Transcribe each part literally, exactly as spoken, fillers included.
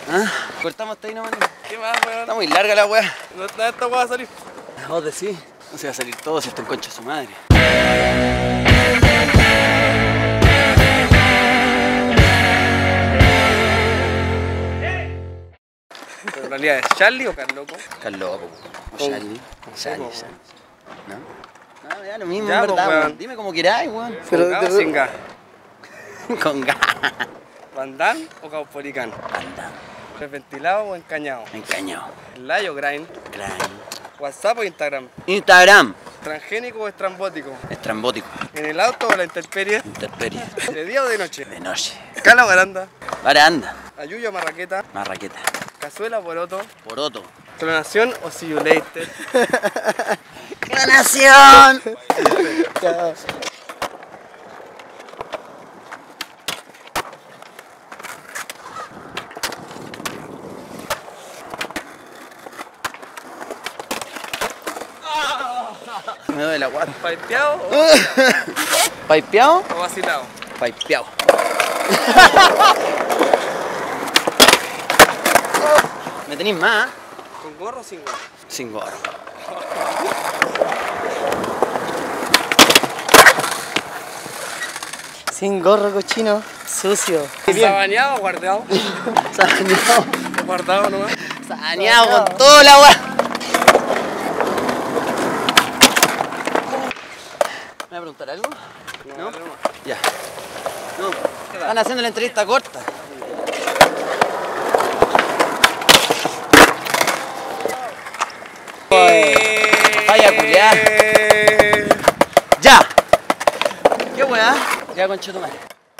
¿Ah? ¿Cortamos hasta ahí nomás? ¿Qué más, weón? Está muy larga la weá. No está esta weá a salir. Vos decís, no se va a salir todo si está en concha de su madre. Pero en realidad es Charlie o Carloco. Carloco, o Con- Charlie. Charlie, con- Charlie. ¿No? No, ya lo mismo, Ya, en pues, verdad, weón. weón. Dime como queráis, weón. Pero Pero ¿Con gas o sin gas? con gas. ¿Bandán o Caupolicán? Anda, ¿Ventilado o encañado? encañado. ¿Live o grind? Cráneo. ¿WhatsApp o Instagram? Instagram. ¿Transgénico o estrambótico? Estrambótico. ¿En el auto o la intemperie? Intemperie. ¿De día o de noche? De noche. ¿Cala o baranda? Baranda. ¿Ayuyo o marraqueta? Marraqueta. ¿Cazuela o poroto? Poroto. ¿Clonación o see you later? ¡Clonación! Me duele la guata. ¿Paipeado o, ¿Paipeado? o vacilado? Paipeado. ¿Me tenéis más? ¿Con gorro o sin gorro? Sin gorro. Sin gorro, cochino, sucio. ¿Sabaneado o guardado? Saneado. Guardado nomás. Saneado con toda la weá. ¿Me va a preguntar algo? No, ¿No? no, no. Ya. No, están haciendo la entrevista corta. Vaya culiá. ¡Ya! ¿Qué weá? Ya, conchetumare.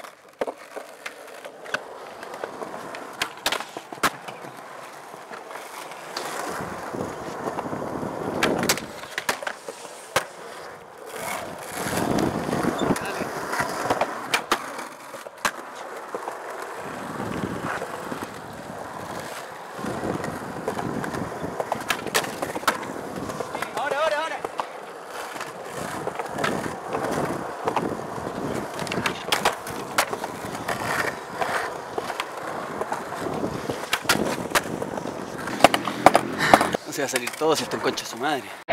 Ahora, ahora, ahora. No se va a salir todo si está en concha de su madre.